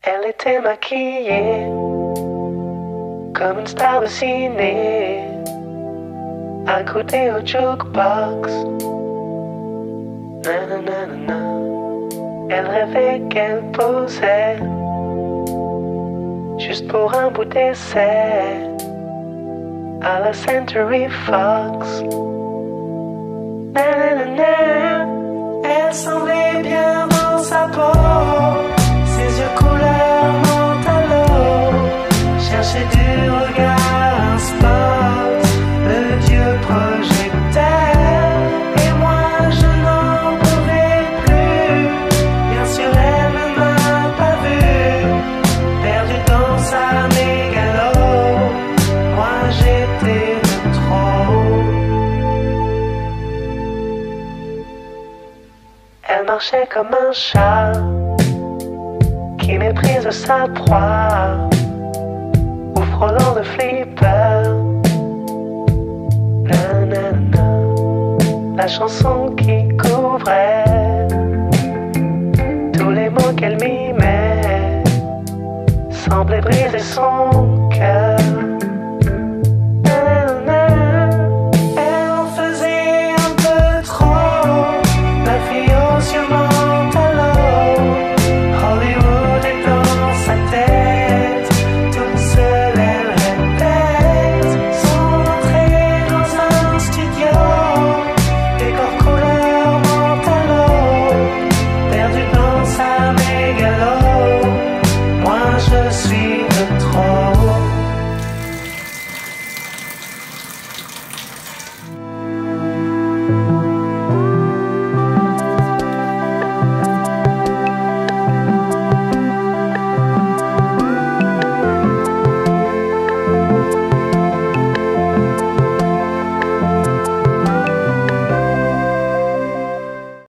Elle était maquillée comme une star de ciné, accroupie au jukebox. Nanana. Elle rêvait qu'elle posait juste pour un bout d'essai à la Century Fox. Nanana. Elle semblait bien dans sa peau, ses yeux couleur mentalo cherchaient du regard un spot, le dieu projecteur. Et moi je n'en pouvais plus, bien sûr elle ne m'a pas vu, perdu dans sa mégalo, moi j'étais de trop. Elle marchait comme un chat qui méprise sa proie, ou frôlant de flipper. Nanana. La chanson qui couvrait tous les mots qu'elle mimait semblait briser son cœur. Nanana. Elle en faisait un peu trop, la fille aux yeux mentalo. Hollywood est dans sa tête, toute seule elle répète son entrée dans un studio, décor couleur mentalo, perdu dans sa mégalo.